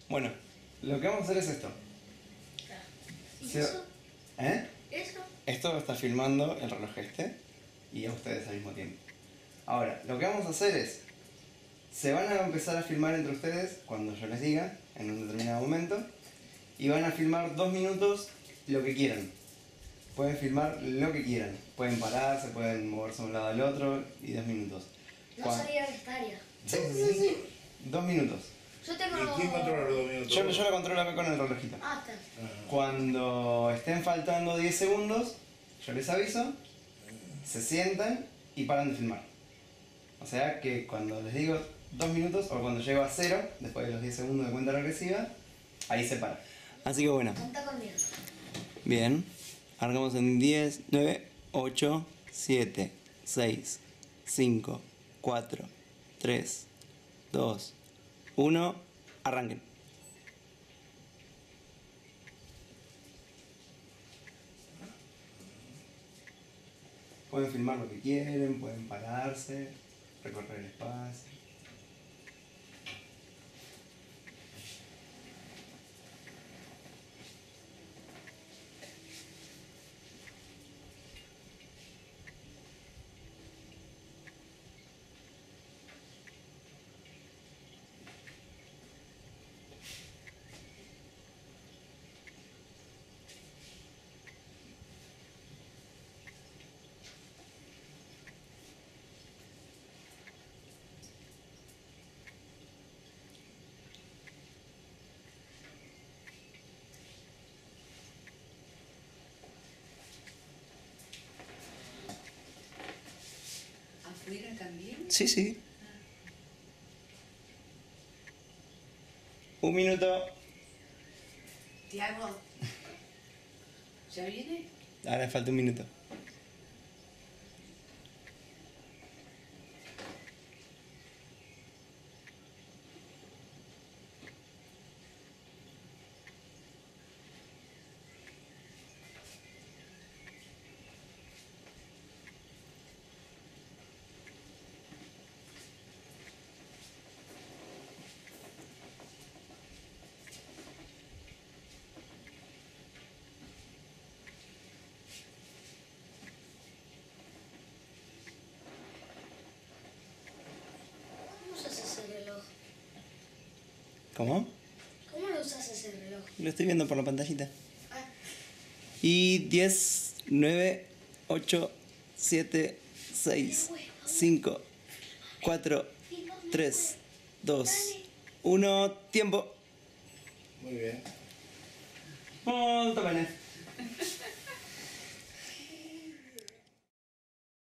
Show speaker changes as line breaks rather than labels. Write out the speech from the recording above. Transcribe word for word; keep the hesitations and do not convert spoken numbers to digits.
Bueno, lo que vamos a hacer es esto.
¿Y
Se-
eso?
¿Eh?
¿Eso?
Esto está filmando el reloj este y a ustedes al mismo tiempo. Ahora, lo que vamos a hacer es, se van a empezar a filmar entre ustedes cuando yo les diga, en un determinado momento, y van a filmar dos minutos lo que quieran. Pueden filmar lo que quieran. Pueden pararse, pueden moverse de un lado al otro y dos minutos.
No
Cuan-
salía de esta área.
Sí, sí, sí. Dos minutos.
Yo tengo...
¿Y quién controla los dos minutos?
Yo, yo lo controlo acá con el relojito.
Ah, está.
Ah.
Cuando estén faltando diez segundos, yo les aviso, se sientan y paran de filmar. O sea que cuando les digo dos minutos o cuando llego a cero, después de los diez segundos de cuenta regresiva, ahí se para. Así que bueno.
Canta conmigo.
Bien. Arrancamos en diez, nueve, ocho, siete, seis, cinco, cuatro, tres, dos, uno. Arranquen. Pueden filmar lo que quieren, pueden pararse, recorrer el espacio.
¿Afuera también?
Sí, sí. Un minuto.
Tiago, ¿ya viene?
Ahora falta un minuto.
¿Cómo usas ese reloj?
¿Cómo?
¿Cómo lo usas ese reloj?
Lo estoy viendo por la pantallita.
Ah,
Y diez, nueve, ocho, siete, seis, cinco, cuatro, tres, dos, uno. Tiempo.
Muy bien.
Molto bene.